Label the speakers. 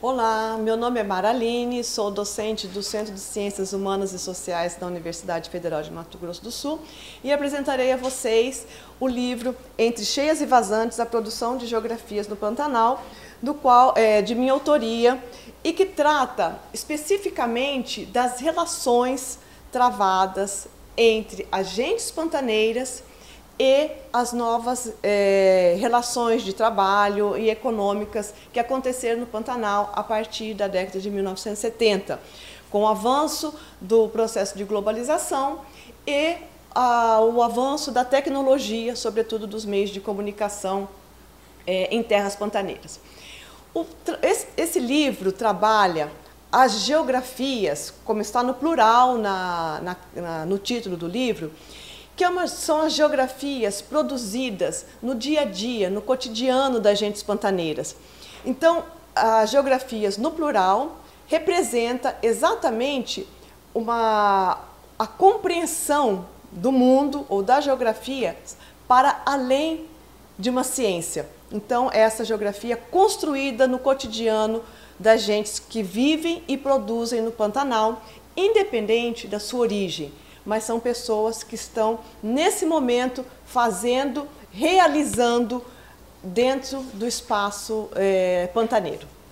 Speaker 1: Olá, meu nome é Maraline, sou docente do Centro de Ciências Humanas e Sociais da Universidade Federal de Mato Grosso do Sul e apresentarei a vocês o livro Entre Cheias e Vazantes, a produção de geografias no Pantanal, do qual é de minha autoria e que trata especificamente das relações travadas entre agentes pantaneiras e as novas relações de trabalho e econômicas que aconteceram no Pantanal a partir da década de 1970, com o avanço do processo de globalização e o avanço da tecnologia, sobretudo dos meios de comunicação em terras pantaneiras. Esse livro trabalha as geografias, como está no plural no título do livro, que são as geografias produzidas no dia a dia, no cotidiano das gentes pantaneiras. Então, as geografias no plural representa exatamente a compreensão do mundo ou da geografia para além de uma ciência. Então, essa geografia construída no cotidiano das gentes que vivem e produzem no Pantanal, independente da sua origem. Mas são pessoas que estão, nesse momento, realizando dentro do espaço pantaneiro.